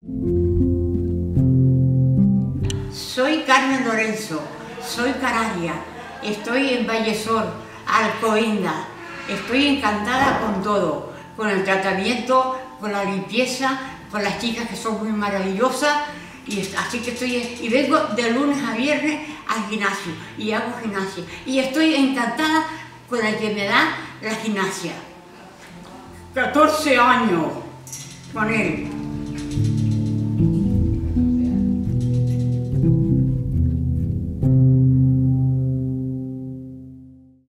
Soy Carmen Lorenzo, soy canaria, estoy en Vallesor, Alcobendas. Estoy encantada con todo, con el tratamiento, con la limpieza, con las chicas que son muy maravillosas. Así que y vengo de lunes a viernes al gimnasio y hago gimnasia. Y estoy encantada con la que me da la gimnasia. 14 años con él.